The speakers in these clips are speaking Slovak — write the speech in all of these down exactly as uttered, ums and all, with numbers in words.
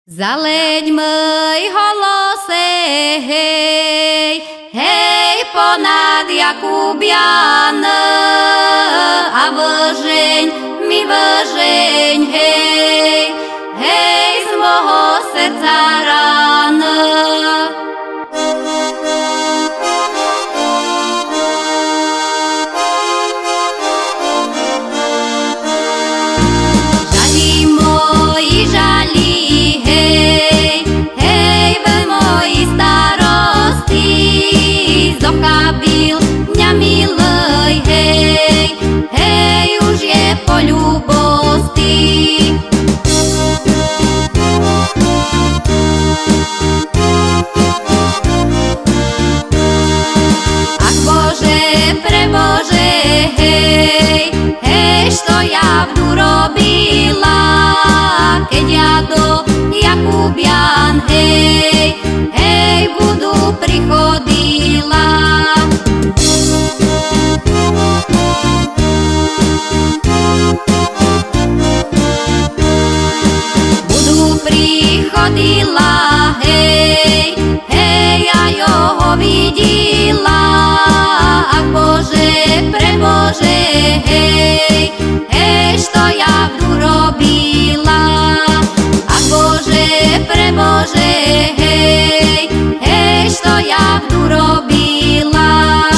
Заледь мій голоси, гей, гей, понад Якуб'ян, а вижень, мій вижень, гей, гей, з мого серця ран. Жалі мої, жалі, гей, гей, ви мої старости, зохабіл дня милий, гей, гей, уж є по любости. Ах, Боже, пребоже, гей, гей, що я буду робила, keď ja do Jakub'ян, hej, hej, budu prichodila. Budu prichodila, hej, hej, ja його vidila. Ach, Bože, prebože, hej, hej, što ja budu robila. Ach, Bože, prebože, hej, hej, što ja budu robila.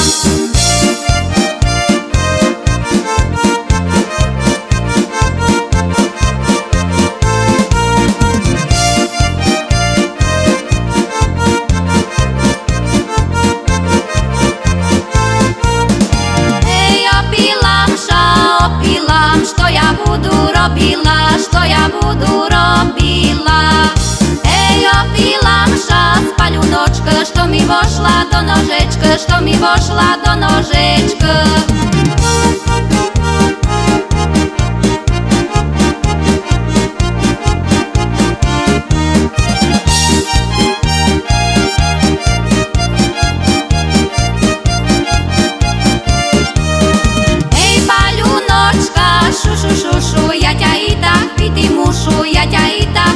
Što ja budu robila, što ja budu robila. Ej, opilam ša, spaljunočka, što mi vošla do nožečka, što mi vošla do nožečka. Šu, šu, šu, šu, ja ťa i tak piti mušu, ja ťa i tak